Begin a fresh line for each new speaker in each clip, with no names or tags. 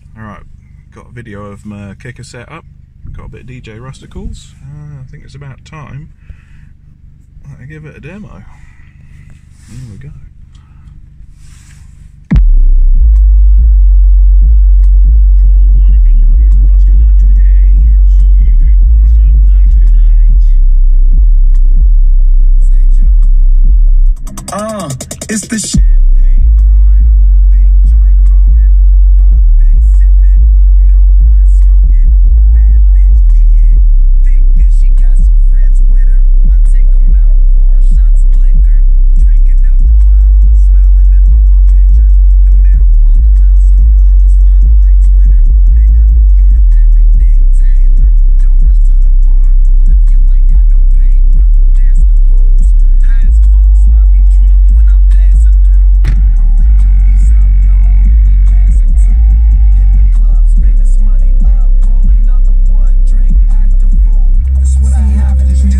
Alright, got a video of my kicker set up, got a bit of DJ Rusticles. I think it's about time I give it a demo. Here we go.
It's the champagne pouring, big joint blowing, bomb bass sipping, no blunt smoking, bad bitch getting thick and she got some friends with her. I take them out, pour shots of liquor, drinking out the bottle, smiling at all my pictures. The marijuana mouse and them hoes follow like Twitter. Nigga, you know everything Taylor. Don't rush to the bar, fool, if you ain't got no paper. That's the rules. High as fuck, sloppy drunk when I'm passing through. Rolling doobies up, yo, who we passing to? Hit the club, spend this money up, roll another one, drink, act a fool. That's what I have to do.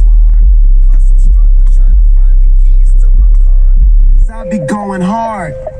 I be going hard.